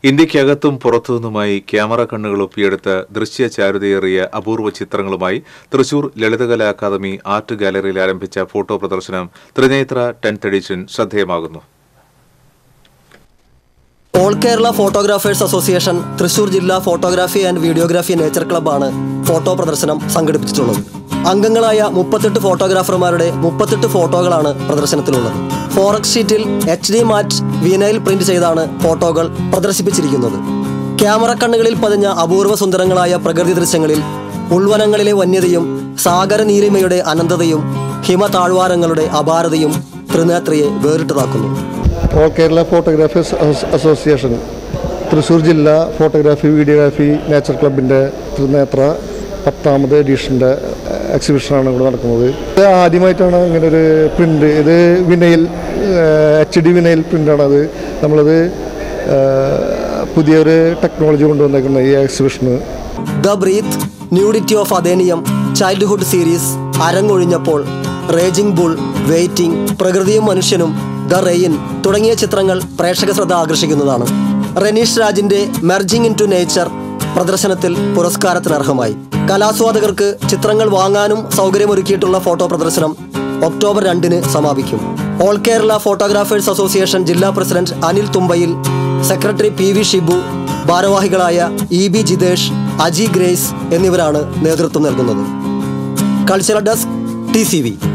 ഇന്ത്യക്കകത്തും പുറത്തുനിന്നുമായി camera കണ്ണുകൾ ഒപ്പിയെടുത്ത ദൃശ്യചാരുതയേറിയ അപൂർവ ചിത്രങ്ങളുമായി തൃശൂർ ലളിതകലാ അക്കാദമി ആർട്ട് ഗാലറിയിൽ ആരംഭിച്ച ഫോട്ടോ പ്രദർശനം ത്രിനേത്ര 10th എഡിഷൻ ശ്രദ്ധേയമാകുന്നു. All Kerala photographers association Thrissur ജില്ലാ ഫോട്ടോഗ്രാഫി ആൻഡ് വീഡിയോഗ്രാഫി നേച്ചർ ക്ലബ്ബാണ് ഫോട്ടോ പ്രദർശനം സംഘടിപ്പിച്ചിട്ടുള്ളത്. അംഗങ്ങളായ 38 ഫോട്ടോഗ്രാഫർമാരുടെ 38 ഫോട്ടോകളാണ് പ്രദർശനത്തിലുള്ളത്. ഫോറക്സ് ഷീറ്റിൽ HD മാറ്റ് വിനൈൽ പ്രിന്റ് ചെയ്താണ് ഫോട്ടോകൾ പ്രദർശിപ്പിച്ചിരിക്കുന്നത്. ക്യാമറ കണ്ണുകളിൽ പതിഞ്ഞ അപൂർവ സുന്ദരങ്ങളായ പ്രകൃതി ദൃശ്യങ്ങളിൽ ഉൾവനങ്ങളിലെ വന്യതയും സാഗര നീലിമയുടെ അനന്തതയും ഹിമതാഴ്വാരങ്ങളുടെ അപാരതയും ത്രിനേത്രയെ വേറിട്ടതാക്കുന്നു. All Kerala photographers association Thrissur ജില്ലാ ഫോട്ടോഗ്രാഫി വീഡിയോഗ്രാഫി നേച്ചർ ക്ലബിൻ്റെ ത്രിനേത്ര 10th എഡിഷൻ്റെ എക്സിബിഷനാണ് ഇവിടെ നടക്കുന്നത്. ഇത് ആദ്യമായിട്ടാണ് ഇങ്ങനൊരു പ്രിൻ്റ്. ഇത് വിനൈൽ HD വിനൈൽ പ്രിൻ്റാണ്. അത് നമ്മളത് പുതിയൊരു ടെക്നോളജി കൊണ്ടുവന്നേക്കുന്ന ഈ എക്സിബിഷന്. The breath, nudity of adenium, childhood series, അരങ്ങൊഴിഞ്ഞപ്പോൾ, റേജിംഗ് ബുൾ, വെയിറ്റിംഗ്, പ്രകൃതിയും മനുഷ്യനും, ദ റെയിൻ തുടങ്ങിയ ചിത്രങ്ങൾ പ്രേക്ഷക ശ്രദ്ധ ആകർഷിക്കുന്നതാണ്. റെനീഷ് രാജിൻ്റെ മെർജിംഗ് ഇൻ ടു നേച്ചർ പ്രദർശനത്തിൽ പുരസ്കാരത്തിനർഹമായി. കലാസ്വാദകർക്ക് ചിത്രങ്ങൾ വാങ്ങാനും സൗകര്യമൊരുക്കിയിട്ടുള്ള ഫോട്ടോ പ്രദർശനം ഒക്ടോബർ 2 സമാപിക്കും. ഓൾ കേരള ഫോട്ടോഗ്രാഫേഴ്സ് അസോസിയേഷൻ ജില്ലാ president Anil Thumbayil, secretary PV Shibu, ഭാരവാഹികളായ EB ജിതേഷ്, അജി ഗ്രേസ് എന്നിവരാണ് നേതൃത്വം നൽകുന്നത്. Cultural desk TCV.